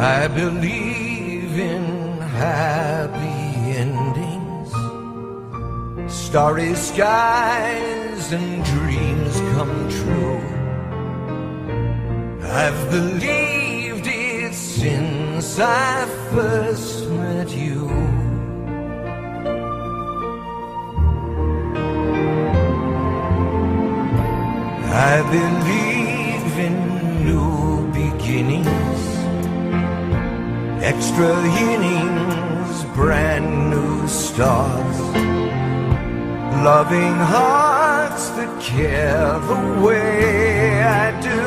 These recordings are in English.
I believe in happy endings, starry skies and dreams come true. I've believed it since I first met you. I believe in new beginnings, extra innings, brand new stars, loving hearts that care the way I do.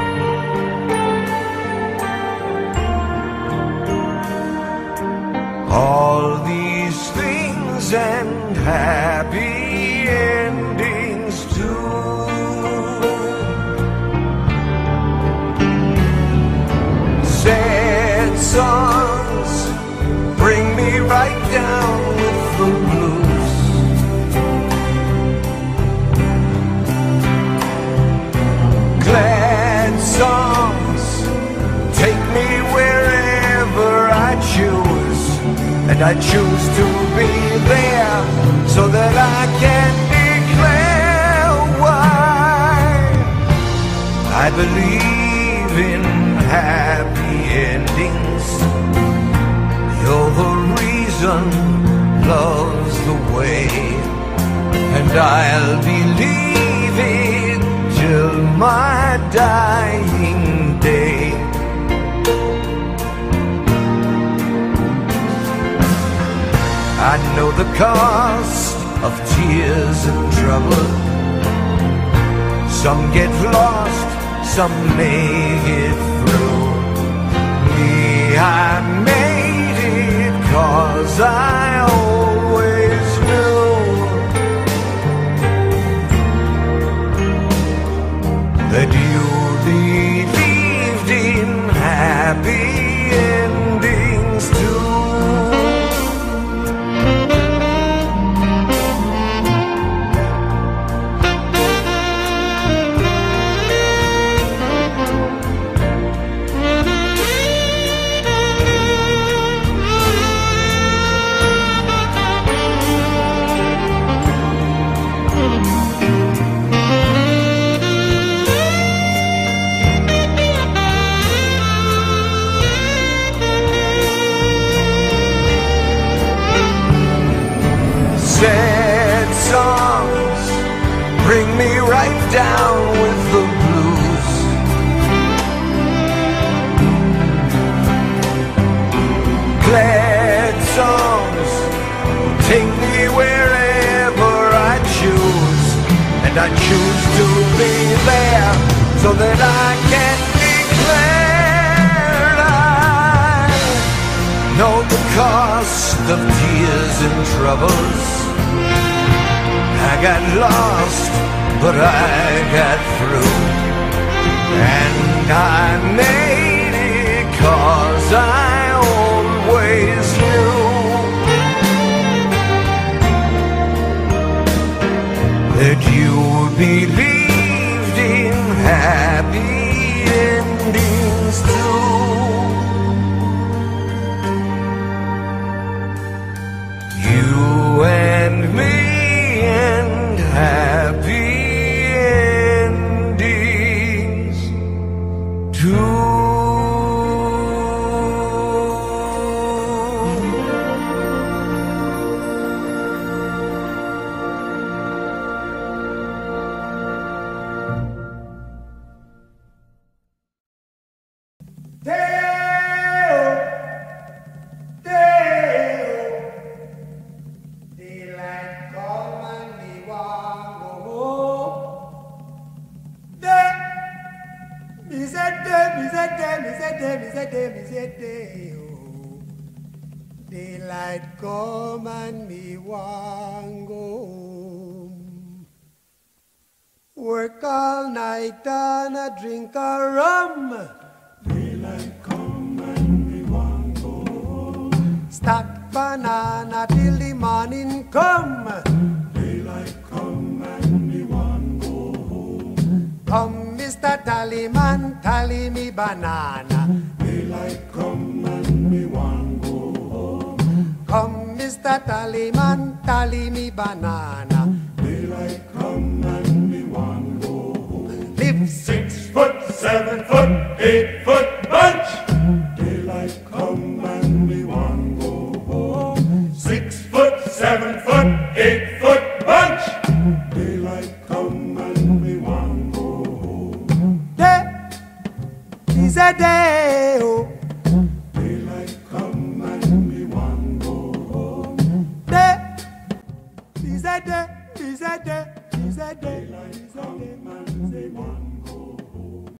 All these things and happy endings too. Sad songs bring me right down with the blues. Glad songs take me wherever I choose, and I choose to be there so that I can declare why I believe in happy endings. You're the reason love's the way, and I'll believe it till my dying day. I know the cost of tears and trouble. Some get lost, some make it through. Me, I made it 'cause I always knew that you believed in happy endings too. Sad songs bring me right down with the blues. Glad songs take me wherever I choose, and I choose to be there so that I can declare I know the cost of tears and troubles. I got lost, but I got through, and I made it 'cause I always knew that you believed in happy endings too. You and me and happy endings too. Daylight come and me want go home. Work all night and a drink a rum. Daylight come and me want go home. Stack banana till the morning come. Daylight come and me want go home. Come, Mr. Tallyman, tally me banana. Daylight come a tally man, tally me banana. Daylight come and me one go home. Live 6 foot, 7 foot, 8 foot bunch. Daylight come and me one go home. 6 foot, 7 foot, 8 foot bunch. Daylight come and me one go home. day is a day, oh. Daylight come and me one go home. Day is a day, is a day, is a day. Daylight come and me one